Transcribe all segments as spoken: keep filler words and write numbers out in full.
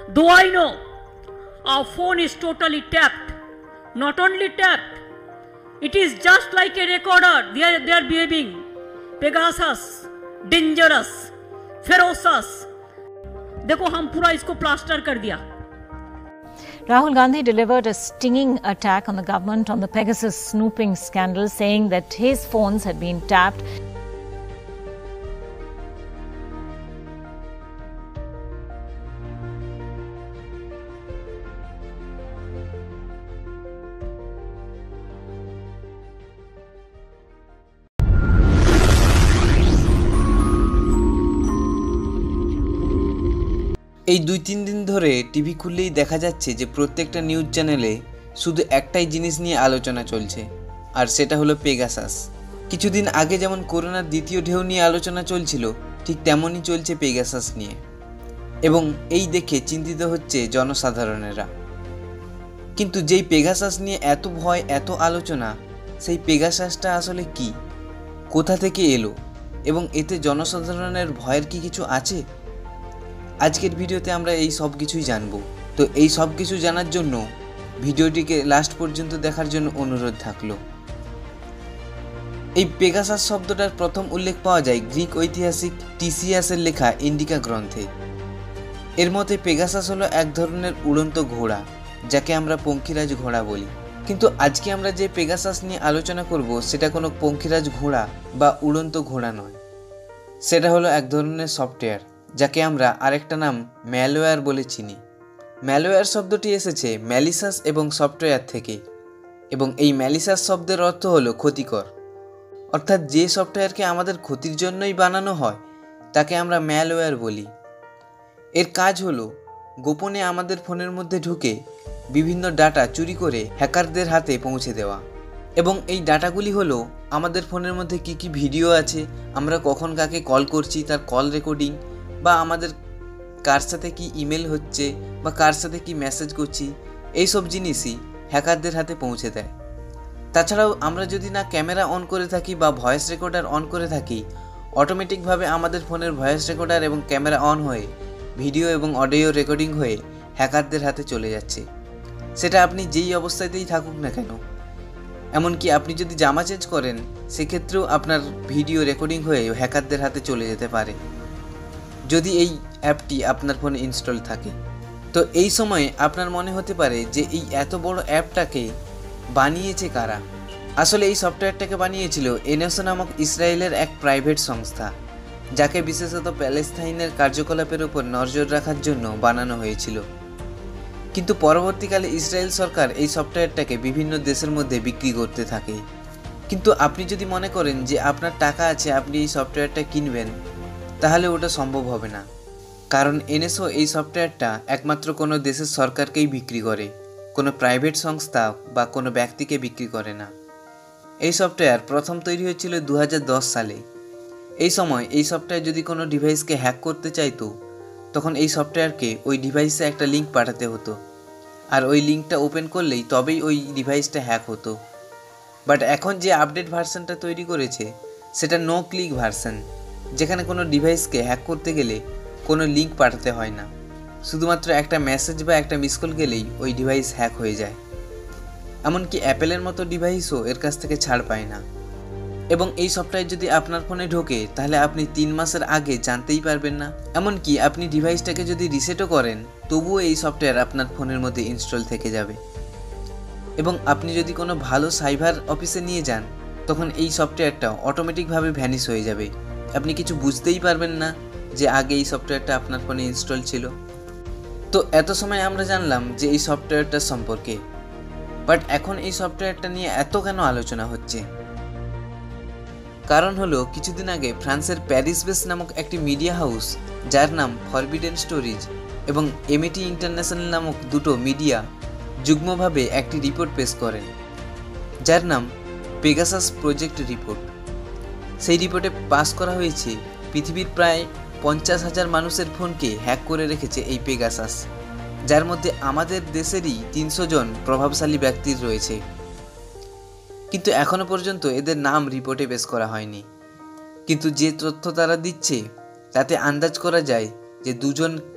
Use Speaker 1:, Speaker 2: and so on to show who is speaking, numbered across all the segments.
Speaker 1: Though I know our phone is totally tapped, not only tapped, it is just like a recorder. They are, they are behaving Pegasus, dangerous, ferocious. देखो हम पूरा इसको plaster कर दिया.
Speaker 2: Rahul Gandhi delivered a stinging attack on the government on the Pegasus snooping scandal, saying that his phones had been tapped.
Speaker 3: এই দুই তিন দিন ধরে টিভি খুললেই দেখা যাচ্ছে যে প্রত্যেকটা নিউজ চ্যানেলে শুধু একটাই জিনিস নিয়ে আলোচনা চলছে, আর সেটা হলো পেগাসাস। কিছুদিন আগে যেমন করোনার দ্বিতীয় ঢেউ নিয়ে আলোচনা চলছিল, ঠিক তেমনই চলছে পেগাসাস নিয়ে, এবং এই দেখে চিন্তিত হচ্ছে জনসাধারণেরা। কিন্তু যেই পেগাসাস নিয়ে এত ভয়, এত আলোচনা, সেই পেগাসাসটা আসলে কি, কোথা থেকে এলো, এবং এতে জনসাধারণের ভয়ের কি কিছু আছে? আজকের ভিডিওতে আমরা এই সব কিছুই জানব। তো এই সব কিছু জানার জন্য ভিডিওটিকে লাস্ট পর্যন্ত দেখার জন্য অনুরোধ থাকলো। এই পেগাসাস শব্দটার প্রথম উল্লেখ পাওয়া যায় গ্রিক ঐতিহাসিক টিসিয়াসের লেখা ইন্ডিকা গ্রন্থে। এর মতে পেগাসাস হলো এক ধরনের উড়ন্ত ঘোড়া, যাকে আমরা পঙ্খিরাজ ঘোড়া বলি। কিন্তু আজকে আমরা যে পেগাসাস নিয়ে আলোচনা করব সেটা কোনো পঙ্খিরাজ ঘোড়া বা উড়ন্ত ঘোড়া নয়, সেটা হলো এক ধরনের সফটওয়্যার, যাকে আমরা আরেকটা নাম ম্যালওয়্যার বলে চিনি। ম্যালওয়্যার শব্দটি এসেছে ম্যালিসাস এবং সফটওয়্যার থেকে, এবং এই ম্যালিসাস শব্দের অর্থ হলো ক্ষতিকর। অর্থাৎ যে সফটওয়্যারকে আমাদের ক্ষতির জন্যই বানানো হয় তাকে আমরা ম্যালওয়্যার বলি। এর কাজ হলো গোপনে আমাদের ফোনের মধ্যে ঢুকে বিভিন্ন ডাটা চুরি করে হ্যাকারদের হাতে পৌঁছে দেওয়া। এবং এই ডাটাগুলি হলো আমাদের ফোনের মধ্যে কি কি ভিডিও আছে, আমরা কখন কাকে কল করছি তার কল রেকর্ডিং, বা আমাদের কার সাথে কি ইমেল হচ্ছে বা কার সাথে কি মেসেজ করছি, এই সব জিনিসই হ্যাকারদের হাতে পৌঁছে দেয়। তাছাড়াও আমরা যদি না ক্যামেরা অন করে থাকি বা ভয়েস রেকর্ডার অন করে থাকি, অটোমেটিকভাবে আমাদের ফোনের ভয়েস রেকর্ডার এবং ক্যামেরা অন হয়ে ভিডিও এবং অডিও রেকর্ডিং হয়ে হ্যাকারদের হাতে চলে যাচ্ছে। সেটা আপনি যেই অবস্থাতেই থাকুক না কেন, এমনকি আপনি যদি জামা চেঞ্জ করেন সেক্ষেত্রেও আপনার ভিডিও রেকর্ডিং হয়ে হ্যাকারদের হাতে চলে যেতে পারে, যদি এই অ্যাপটি আপনার ফোনে ইনস্টল থাকে। তো এই সময়ে আপনার মনে হতে পারে যে এই এত বড় অ্যাপটাকে বানিয়েছে কারা? আসলে এই সফটওয়্যারটাকে বানিয়েছিল এনএসও নামক ইসরায়েলের এক প্রাইভেট সংস্থা, যাকে বিশেষত প্যালেস্তাইনের কার্যকলাপের উপর নজর রাখার জন্য বানানো হয়েছিল। কিন্তু পরবর্তীকালে ইসরায়েল সরকার এই সফটওয়্যারটাকে বিভিন্ন দেশের মধ্যে বিক্রি করতে থাকে। কিন্তু আপনি যদি মনে করেন যে আপনার টাকা আছে, আপনি এই সফটওয়্যারটা কিনবেন, তাহলে ওটা সম্ভব হবে না। কারণ এনএসও এই সফটওয়্যারটা একমাত্র কোনো দেশের সরকারকেই বিক্রি করে, কোনো প্রাইভেট সংস্থা বা কোনো ব্যক্তিকে বিক্রি করে না। এই সফটওয়্যার প্রথম তৈরি হয়েছিল দু হাজার দশ সালে। এই সময় এই সফটওয়্যার যদি কোনো ডিভাইসকে হ্যাক করতে চাইতো, তখন এই সফটওয়্যারকে ওই ডিভাইসে একটা লিঙ্ক পাঠাতে হতো, আর ওই লিঙ্কটা ওপেন করলেই তবেই ওই ডিভাইসটা হ্যাক হতো। বাট এখন যে আপডেট ভার্সনটা তৈরি করেছে সেটা নো ক্লিক ভার্সন, যেখানে কোনো ডিভাইসকে হ্যাক করতে গেলে কোনো লিঙ্ক পাঠাতে হয় না, শুধুমাত্র একটা মেসেজ বা একটা মিস কল গেলেই ওই ডিভাইস হ্যাক হয়ে যায়। এমনকি অ্যাপেলের মতো ডিভাইসও এর কাছ থেকে ছাড় পায় না। এবং এই সফটওয়্যার যদি আপনার ফোনে ঢোকে তাহলে আপনি তিন মাসের আগে জানতেই পারবেন না। এমনকি আপনি ডিভাইসটাকে যদি রিসেটও করেন তবুও এই সফটওয়্যার আপনার ফোনের মধ্যে ইনস্টল থেকে যাবে। এবং আপনি যদি কোনো ভালো সাইবার অফিসে নিয়ে যান তখন এই সফটওয়্যারটা অটোমেটিকভাবে ভ্যানিশ হয়ে যাবে, আপনি কিছু বুঝতেই পারবেন না যে আগে এই সফটওয়্যারটা আপনার ফোনে ইনস্টল ছিল। তো এত সময় আমরা জানলাম যে এই সফটওয়্যারটার সম্পর্কে, বাট এখন এই সফটওয়্যারটা নিয়ে এত কেন আলোচনা হচ্ছে? কারণ হলো কিছুদিন আগে ফ্রান্সের প্যারিস বেস নামক একটি মিডিয়া হাউস, যার নাম ফরবিডেন স্টোরিজ এবং এমএটি ইন্টারন্যাশনাল নামক দুটো মিডিয়া যুগ্মভাবে একটি রিপোর্ট পেশ করেন, যার নাম পেগাসাস প্রজেক্ট রিপোর্ট। সেই রিপোর্টে পাস করা হয়েছে পৃথিবীর প্রায় পঞ্চাশ হাজার মানুষের ফোনকে হ্যাক করে রেখেছে এই পেগাসাস, যার মধ্যে আমাদের দেশেরই তিনশো জন প্রভাবশালী ব্যক্তির রয়েছে। কিন্তু এখনও পর্যন্ত এদের নাম রিপোর্টে পেশ করা হয়নি। কিন্তু যে তথ্য তারা দিচ্ছে তাতে আন্দাজ করা যায় যে দুজন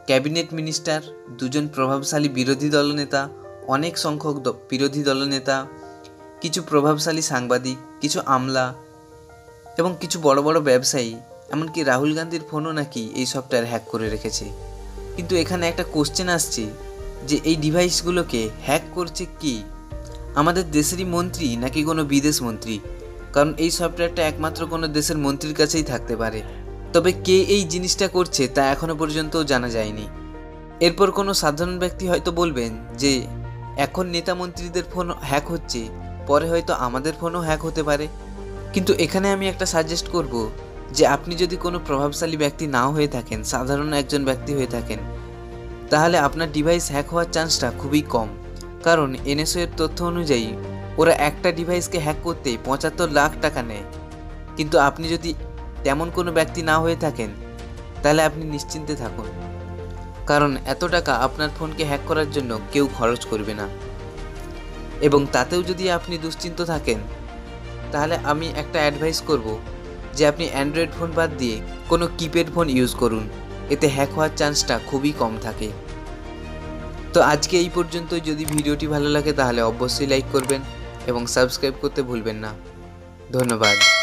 Speaker 3: ক্যাবিনেট মিনিস্টার, দুজন প্রভাবশালী বিরোধী দলনেতা, অনেক সংখ্যক বিরোধী দলনেতা, কিছু প্রভাবশালী সাংবাদিক, কিছু আমলা এবং কিছু বড় বড় ব্যবসায়ী, এমনকি রাহুল গান্ধীর ফোনও নাকি এই সফটওয়্যার হ্যাক করে রেখেছে। কিন্তু এখানে একটা কোশ্চেন আসছে যে এই ডিভাইসগুলোকে হ্যাক করছে কি, আমাদের দেশেরই মন্ত্রী নাকি কোনো বিদেশ মন্ত্রী? কারণ এই সফটওয়্যারটা একমাত্র কোনো দেশের মন্ত্রীর কাছেই থাকতে পারে। তবে কে এই জিনিসটা করছে তা এখনও পর্যন্তও জানা যায়নি। এরপর কোনো সাধারণ ব্যক্তি হয়তো বলবেন যে এখন নেতা মন্ত্রীদের ফোন হ্যাক হচ্ছে, পরে হয়তো আমাদের ফোনও হ্যাক হতে পারে। কিন্তু এখানে আমি একটা সাজেস্ট করব যে আপনি যদি কোনো প্রভাবশালী ব্যক্তি নাও হয়ে থাকেন, সাধারণ একজন ব্যক্তি হয়ে থাকেন, তাহলে আপনার ডিভাইস হ্যাক হওয়ার চান্সটা খুবই কম। কারণ এনএসও এর তথ্য অনুযায়ী ওরা একটা ডিভাইসকে হ্যাক করতে পঁচাত্তর লাখ টাকা নেয়। কিন্তু আপনি যদি তেমন কোনো ব্যক্তি না হয়ে থাকেন তাহলে আপনি নিশ্চিন্তে থাকুন, কারণ এত টাকা আপনার ফোনকে হ্যাক করার জন্য কেউ খরচ করবে না। এবং তাতেও যদি আপনি দুশ্চিন্ত থাকেন তাহলে আমি একটা অ্যাডভাইস করব যে আপনি অ্যান্ড্রয়েড ফোন বাদ দিয়ে কোনো কিপ্যাড ফোন ইউজ করুন, এতে হ্যাক হওয়ার চান্সটা খুবই কম থাকে। তো আজকে এই পর্যন্ত। যদি ভিডিওটি ভালো লাগে তাহলে অবশ্যই লাইক করবেন এবং সাবস্ক্রাইব করতে ভুলবেন না। ধন্যবাদ।